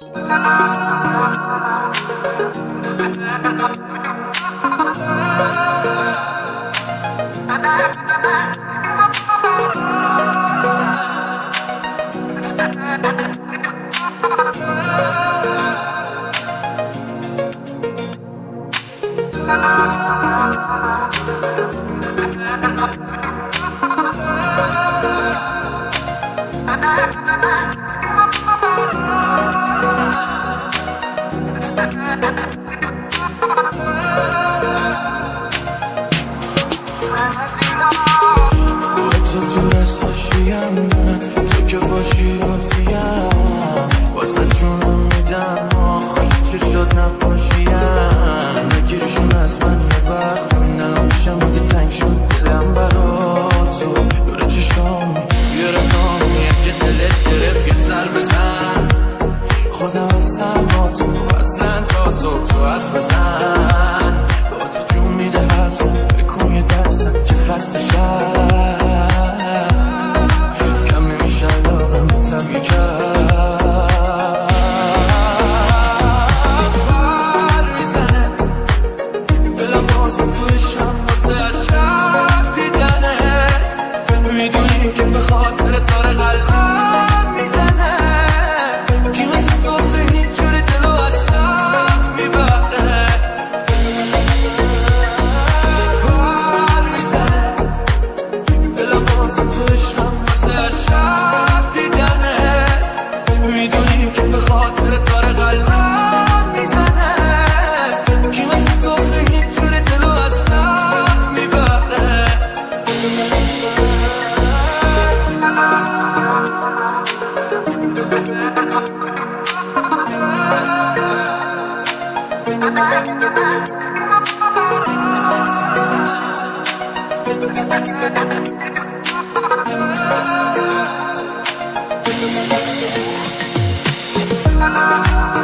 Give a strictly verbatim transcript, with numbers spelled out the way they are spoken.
تو دور از حاشیم من، تو که باشی راضیم، واسه جونم میدم آخه چه شد نباشیم. بگیرشون از من یه وقت همین الان پیشم بودی تنگ شد دلم برا تو. دور چشام توی رکامی اگه دلت گرفت یه سر بزن، خودم هستم با تو اصلا تا صبح تو حرف بزن. با تو جون میده حرفم بکن یه درصد که خسته شد کم نمیشه علاقم بتم یکم. پر میزنه دلم واسه تو عشقم واسه هر شب دیدنت. میدونی که به خاطرت داره قلبم میزنه، کی مثل تو به هیچ جوری دلو اصلا میبره. پر میزنه دلم واسه تو عشقم واسه هر شب دیدنت. میدونی که به خاطرت داره قلبم میزنه، کی مثل تو به هیچ جوری دلو اصلا میبره. We'll be right back.